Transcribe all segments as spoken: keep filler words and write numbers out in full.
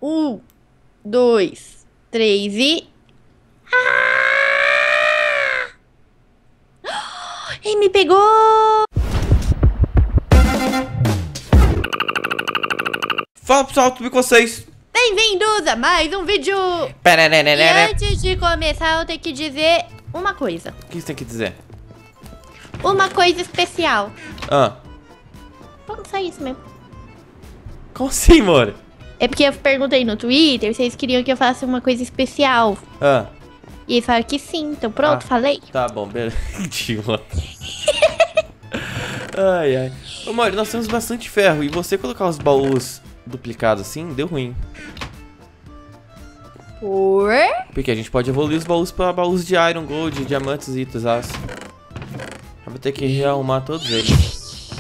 Um, dois, três e... Ah! Ele me pegou! Fala pessoal, tudo bem com vocês? Bem-vindos a mais um vídeo! E antes de começar, eu tenho que dizer uma coisa. O que você tem que dizer? Uma coisa especial. Ah. Vamos só isso mesmo. Como assim, amor? É porque eu perguntei no Twitter, vocês queriam que eu faça uma coisa especial. Ah. E eles falaram que sim, então pronto, Ah, falei. Tá bom, beleza. Idiota. Ai, ai. Ô, Mori, nós temos bastante ferro. E você colocar os baús duplicados assim, deu ruim. Por? Porque a gente pode evoluir os baús para baús de Iron, Gold, Diamantes e Itens, aço. Eu vou ter que rearrumar todos eles.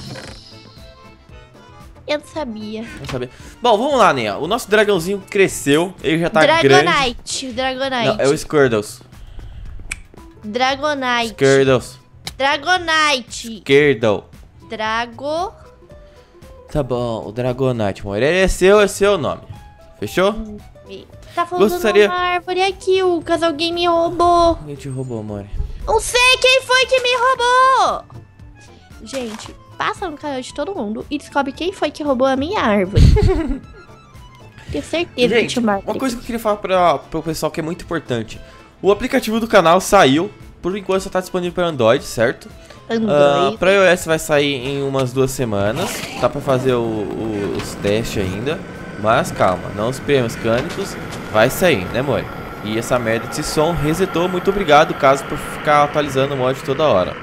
Eu não sabia. Não saber. Bom, vamos lá, Nea. O nosso dragãozinho cresceu. Ele já tá grande. Dragonite, Dragonite. Não, é o Squirtles. Dragonite. Squirtles. Dragonite. Squirtle. Drago. Tá bom, o Dragonite, amor. Ele é seu, é seu nome. Fechou? Tá falando Gostaria- uma árvore aqui, o casal game me roubou. Quem te roubou, amor? Não sei quem foi que me roubou. Gente, passa no canal de todo mundo e descobre quem foi que roubou a minha árvore. Tenho certeza que Gente, tinha uma coisa que eu queria falar pra, pro pessoal que é muito importante. O aplicativo do canal saiu. Por enquanto só tá disponível para Android, certo? Android. Uh, para iOS vai sair em umas duas semanas. Tá pra fazer o- o- os testes ainda. Mas calma, não os prêmios mecânicos. Vai sair, né, amor? E essa merda desse som resetou. Muito obrigado, caso, por ficar atualizando o mod toda hora.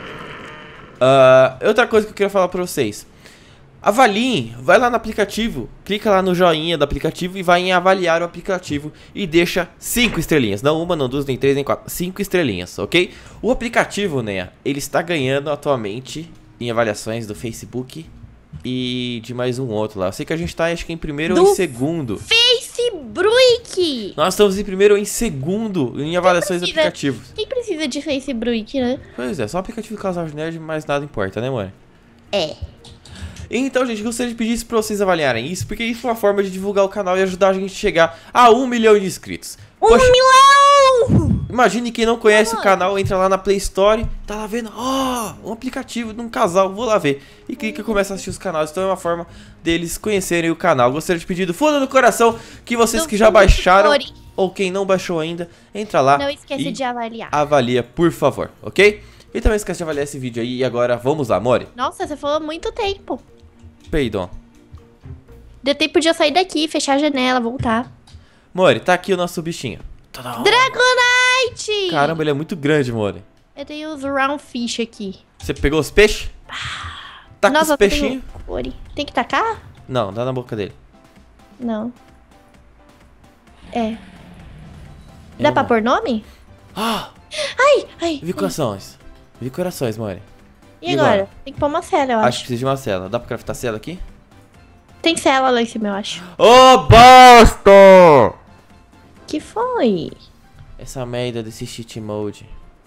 Uh, outra coisa que eu queria falar pra vocês. Avaliem, vai lá no aplicativo, clica lá no joinha do aplicativo e vai em avaliar o aplicativo e deixa cinco estrelinhas. Não uma, não duas, nem três, nem quatro, cinco estrelinhas, ok? O aplicativo, né, ele está ganhando atualmente em avaliações do Facebook e de mais um outro lá. Eu sei que a gente tá, acho que em primeiro ou Do em segundo. Facebook. Nós estamos em primeiro ou em segundo em avaliações do precisa? aplicativo. Quem precisa de Facebook, né? Pois é, só o aplicativo Casal Nerd, mas nada importa, né, mãe? É. Então, gente, gostaria de pedir isso pra vocês avaliarem isso, porque isso é uma forma de divulgar o canal e ajudar a gente a chegar a um milhão de inscritos. Um Poxa, milhão! imagine quem não conhece Ah. o canal, entra lá na Play Store, tá lá vendo, ó, um aplicativo de um casal, vou lá ver. E clica e começa a assistir os canais, então é uma forma deles conhecerem o canal. Gostaria de pedir do fundo do coração que vocês Do que já fundo do baixaram, core. ou quem não baixou ainda, entra lá Não esquece e de avaliar. avalia, por favor, ok? E também esquece de avaliar esse vídeo aí, e agora vamos lá, Mori. Nossa, você falou muito tempo. Peidon. Deu tempo de eu sair daqui, fechar a janela, voltar. Mori, tá aqui o nosso bichinho. Tadam. Dragonite! Caramba, ele é muito grande, Mori. Eu tenho os round fish aqui. Você pegou os peixes? Tá com os Nossa, eu peixinhos? tenho core. Tem que tacar? Não, dá na boca dele. Não. É. Dá Eu pra não. pôr nome? Ah! Ai, ai. Vi corações. Vi corações, Mori. E E agora? agora? Tem que pôr uma cela, eu Acho que acho. precisa de uma cela. Dá pra craftar cela aqui? Tem cela lá em cima, eu acho. Ô, bosta! Que foi? Essa merda desse cheat mode.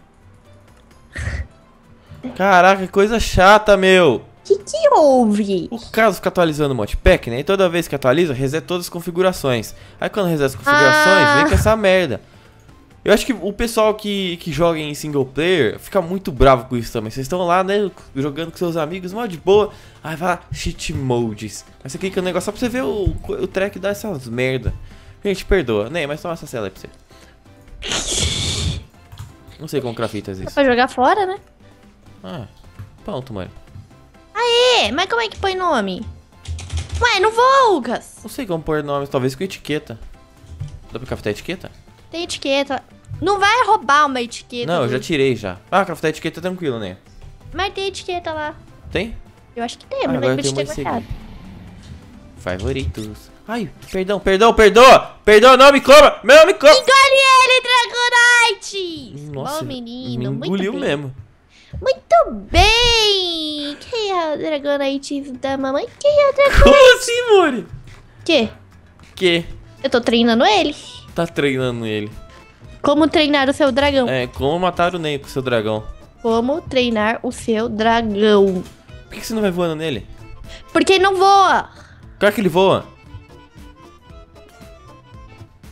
Caraca, que coisa chata, meu. Que que houve? O caso fica atualizando o modpack, né? E toda vez que atualiza, reseta todas as configurações. Aí quando reseta as configurações, Ah. vem com essa merda. Eu acho que o pessoal que, que joga em single player fica muito bravo com isso também. Vocês estão lá, né, jogando com seus amigos, mal de boa. Aí vai lá, cheat modes. Aí você clica no negócio só pra você ver o, o track dá essas merda. Gente, perdoa. Nem, mas toma essa cela aí pra você. Não sei como craftas Dá isso. pra jogar fora, né? Ah, pronto, mano. É, mas como é que põe nome? Ué, não vou, Lucas. Não sei como pôr nomes, talvez com etiqueta. Dá pra craftar etiqueta? Tem etiqueta. Não vai roubar uma etiqueta. Não, eu já Lucas. tirei já. Ah, craftar etiqueta é tranquilo, né? Mas tem etiqueta lá. Tem? Eu acho que tem, Ah, mas não agora lembro de tem ter uma guardado. Favoritos. Ai, perdão, perdão, perdoa! Perdoa, não me coma! Não me coma! Engole ele, Dragonite! Nossa, Bom menino, me muito engoliu bem. mesmo. Muito bem! Quem é o Dragonite da mamãe? Quem é o Dragonite? Como assim, Mori? Que? Que? Eu tô treinando ele. Tá treinando ele. Como treinar o seu dragão? É, como matar o Ney com o seu dragão. Como treinar o seu dragão? Por que você não vai voando nele? Porque ele não voa. Claro que ele voa.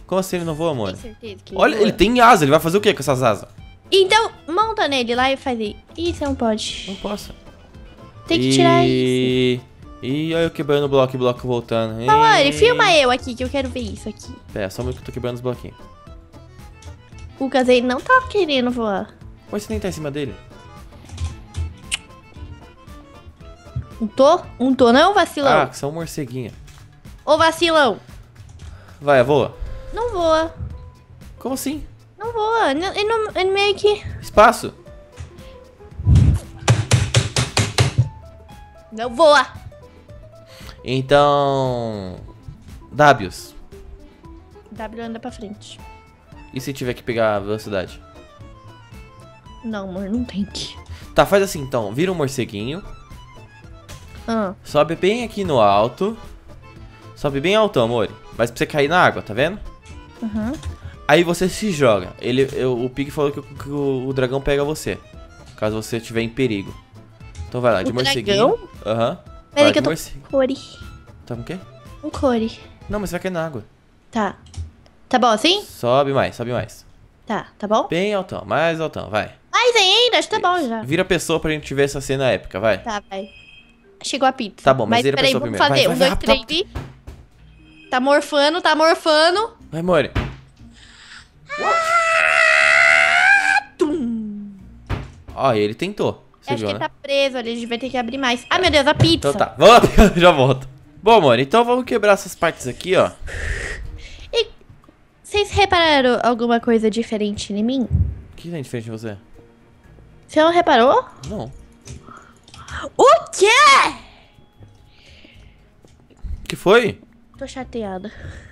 Como assim ele não voa, amor? Tem certeza que Olha, voa? ele tem asa, ele vai fazer o que com essas asas? Então, monta nele lá e faz aí. Ih, você não pode. Não posso. Tem que tirar isso. E... E olha eu quebrando o bloco e o bloco voltando. Amor, E... filma eu aqui, que eu quero ver isso aqui. Pera, só um minuto que eu tô quebrando os bloquinhos. O Lucas, ele não tá querendo voar. Pode você nem tá em cima dele? Um tô? Um tô não, vacilão? Ah, que são um morceguinho. Ô, vacilão. Vai, voa. Não voa. Como assim? Não voa. Ele, ele não, ele meio que... Espaço? Não voa. Então... Dábios. W anda pra frente. E se tiver que pegar a velocidade? Não, amor, não tem que. Tá, faz assim então. Vira um morceguinho. Ah, Sobe bem aqui no alto. Sobe bem alto, amor. Mas pra você cair na água, tá vendo? uhum. Aí você se joga. Ele, eu, o Pig falou que, o- que o, o dragão pega você. Caso você estiver em perigo. Então vai lá, de O morceguinho. dragão? Aham. Peraí Vai, que eu de tô morce- com core. Tá com o quê? Um core. Não, mas você vai cair na água. Tá. Tá bom assim? Sobe mais, sobe mais. Tá, tá bom? Bem altão, mais altão, vai. Mais ainda, acho que tá bom já. Vira a pessoa pra gente ver essa cena épica, vai. Tá, vai. Chegou a pizza. Tá bom, mas vira a peraí, pessoa vamos primeiro. fazer. Vai, um, vai, dois, vai, três e... Tá morfando, tá morfando. Vai, Mori. Tum. Ó, ele tentou. Você Acho viu, que né? ele tá preso ali, a gente vai ter que abrir mais. Ah, meu Deus, a pizza. Então tá, vamos, já volto. Bom, Mori, então vamos quebrar essas partes aqui, ó. E vocês repararam alguma coisa diferente em mim? O que tem diferente de você? Você não reparou? Não. O quê? O que foi? Tô chateada.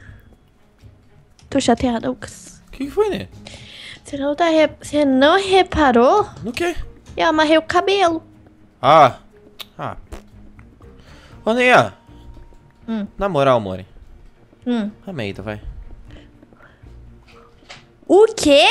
Tô chateada, Lucas. O que foi, né? Você não, tá re... Você não reparou? No quê? Eu amarrei o cabelo. Ah. Ah. Ô, Neia. Hum. Na moral, Mori. Hum. Ameita, vai. O quê?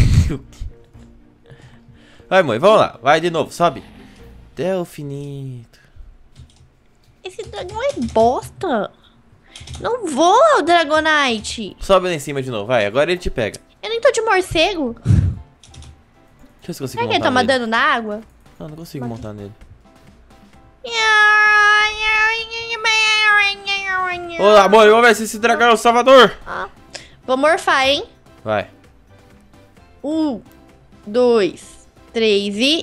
Vai, Mori, vamos lá. Vai de novo, sobe. Até o finito. Esse dragão é bosta. Não voa, o Dragonite. Sobe lá em cima de novo, vai. Agora ele te pega. Eu nem tô de morcego. Deixa eu ver se eu consigo Será que ele montar toma nele. dano na água? Não, não consigo montar nele. Ô, amor, vamos ver se esse dragão é o salvador. Ah, vou morfar, hein? Vai. Um, dois, três e...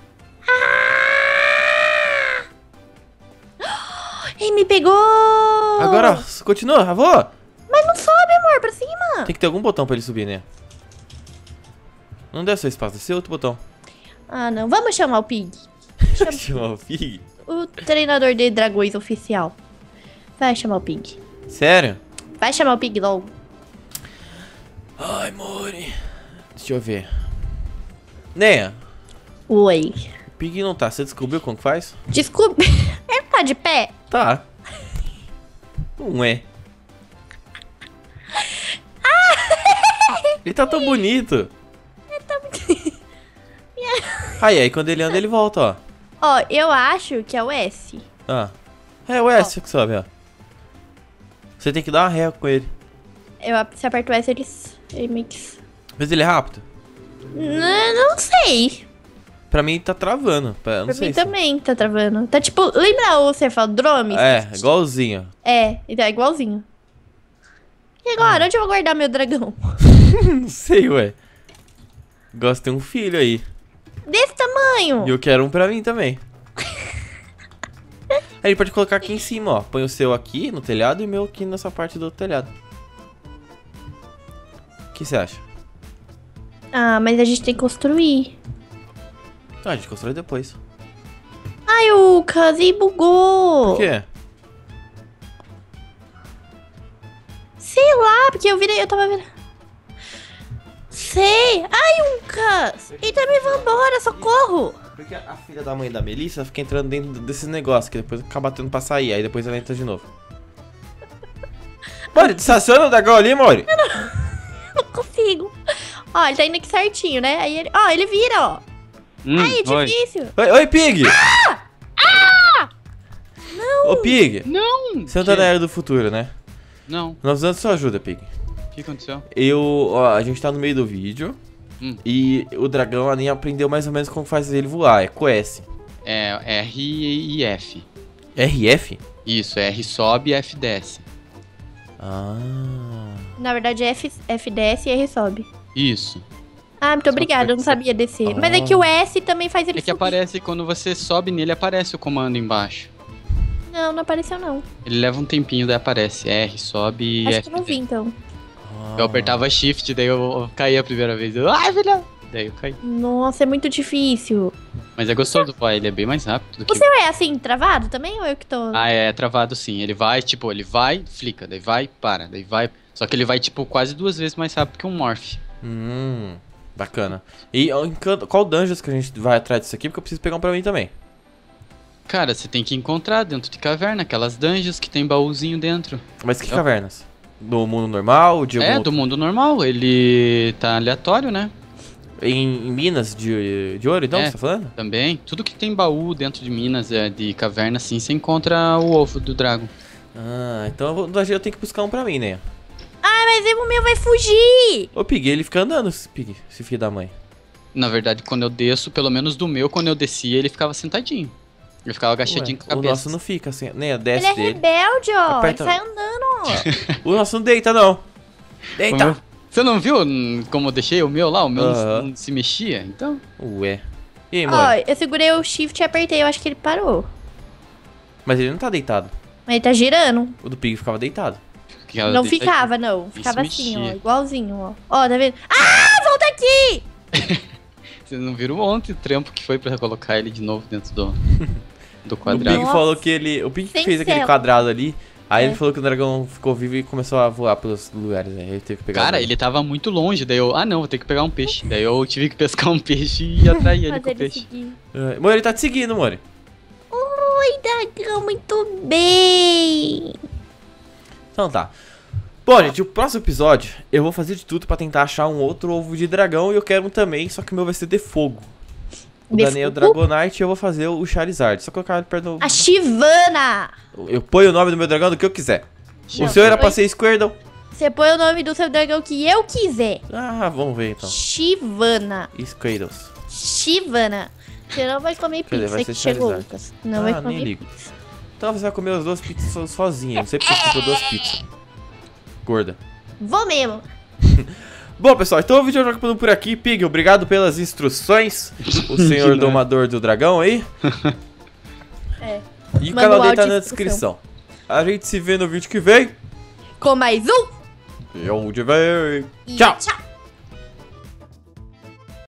Ah! Ele me pegou! Agora, continua, avô. Mas não sobe, amor, pra cima. Tem que ter algum botão pra ele subir, né? Não deve ser espaço, deve ser outro botão. Ah, não. Vamos chamar o Pig. Chamar o Pig? O treinador de dragões oficial. Vai chamar o Pig. Sério? Vai chamar o Pig logo. Ai, Mori. Deixa eu ver. Neia, Oi. o Pig não tá. Você descobriu como que faz? Desculpe. Ele tá de pé? Tá. Não é. Ele tá tão bonito. Aí, aí, quando ele anda, ele volta, ó. Ó, eu acho que é o S. Ah. É o S que sobe, ó. Você tem que dar uma ré com ele. Eu, se aperto o S, ele, ele mix. Mas ele é rápido? Não, não sei. Pra mim tá travando. Pra, não Pra sei mim se... também tá travando. Tá tipo, lembra o Cefaldrome? É, igualzinho. É, então é igualzinho. E agora, onde eu vou guardar meu dragão? Não sei, ué. Gosto de ter um filho aí. Desse tamanho. E eu quero um pra mim também. Aí ele pode colocar aqui em cima, ó. Põe o seu aqui no telhado e o meu aqui nessa parte do telhado. O que você acha? Ah, mas a gente tem que construir. Ah, a gente constrói depois. Ai, o Kazi bugou. Por quê? Sei lá, porque eu virei, eu tava vendo. Sei. Ai, Lucas. Ele também vai embora, socorro. Porque a filha da mãe da Melissa fica entrando dentro desses negócios, que depois acaba batendo pra sair, aí depois ela entra de novo. Mori, estaciona o dragão ali, Mori. Não consigo. Ó, ele tá indo aqui certinho, né? Aí ele, ó, ele vira, ó. Hum, Ai, é oi. difícil. Oi, oi, Pig! Ah! Ô, Pig! Não! Você não tá na era do futuro, né? Não. Nós precisamos da sua ajuda, Pig. O que aconteceu? Eu, ó, a gente tá no meio do vídeo. Hum. E o dragão, a Aninha aprendeu mais ou menos como faz ele voar. É com S. É R e F. R F? Isso, R sobe e F desce. Ah. Na verdade é F, F desce e R sobe. Isso. Ah, muito Só obrigada, eu não pode ser. sabia descer. Ah. Mas é que o S também faz ele É que subir. aparece, quando você sobe nele, aparece o comando embaixo. Não, não apareceu não. Ele leva um tempinho, daí aparece R, sobe e Acho F que não vi, desce. então. Eu apertava Shift, daí eu caí a primeira vez. Eu, ai, filha! Daí eu caí. Nossa, é muito difícil. Mas é gostoso voar, ele é bem mais rápido do que... O seu é assim, travado também ou eu que tô... Ah, é travado sim. Ele vai, tipo, ele vai, flica, daí vai, para, daí vai. Só que ele vai, tipo, quase duas vezes mais rápido que um Morph. Hum, bacana. E ó, encanto- qual dungeons que a gente vai atrás disso aqui? Porque eu preciso pegar um pra mim também. Cara, você tem que encontrar dentro de caverna aquelas dungeons que tem baúzinho dentro. Mas que Eu- cavernas? Do mundo normal? De É, algum do mundo normal. Ele tá aleatório, né? Em, em minas de, de ouro, então, É. você tá falando? Também. Tudo que tem baú dentro de minas, é, de caverna, assim, você encontra o ovo do dragon. Ah, então eu, vou, eu tenho que buscar um pra mim, né? Ai, mas o meu vai fugir! Ô, Pig, ele fica andando, esse Pig, esse filho da mãe. Na verdade, quando eu desço, pelo menos do meu, quando eu descia, ele ficava sentadinho. Ele ficava agachadinho Ué, com a o cabeça. nosso não fica assim, nem Ele desce é dele. rebelde, ó. Aperta- Ele sai andando, ó. O nosso não deita, não. O Deita! meu- Você não viu hum, como eu deixei o meu lá? O meu não- Aham. não se mexia, então... Ué. E aí, Ó, mano? eu segurei o shift e apertei, eu acho que ele parou. Mas ele não tá deitado. Mas ele tá girando. O do Pig ficava deitado. que ela Não deita- ficava, não. Isso Ficava assim, ó. mexia. Igualzinho, ó. Ó, tá vendo? Ah, volta aqui! Vocês não viram ontem o trampo que foi pra colocar ele de novo dentro do, do O quadrado? Pig Nossa. falou que ele. O Pig que Sem fez aquele céu. quadrado ali. Aí É. ele falou que o dragão ficou vivo e começou a voar pelos lugares, né? Ele teve que pegar. Cara, o- ele tava muito longe, daí eu... Ah, não, vou ter que pegar um peixe. Daí eu tive que pescar um peixe e atrair ele Fazer com o ele peixe. seguir. É, Mori, ele tá te seguindo, Mori. Oi, dragão, muito bem. Então tá. Bom, gente, o próximo episódio eu vou fazer de tudo pra tentar achar um outro ovo de dragão e eu quero um também, só que o meu vai ser de fogo. O De Daniel fogo? Dragonite e eu vou fazer o Charizard. Só colocar ele perto do... A Chivana. Eu ponho o nome do meu dragão do que eu quiser. Não, o seu era foi- pra ser Squirtle? Você põe o nome do seu dragão que eu quiser. Ah, vamos ver então. Chivana. Squirtles. Chivana. Você não vai comer Quer dizer, pizza vai que ser chegou, Charizard. Lucas. Não Ah, vai nem comer ligo. pizza. Então você vai comer as duas pizzas so- sozinha. Não sei porque você comprou duas pizzas. Gorda. Vou mesmo. Bom, pessoal, então o vídeo vai ficando por aqui. Pig, obrigado pelas instruções. O De senhor nada. domador do dragão aí. É. E o Manual canal dele tá de na instrução. descrição. A gente se vê no vídeo que vem. Com mais um. E onde vem. E Tchau. tchau.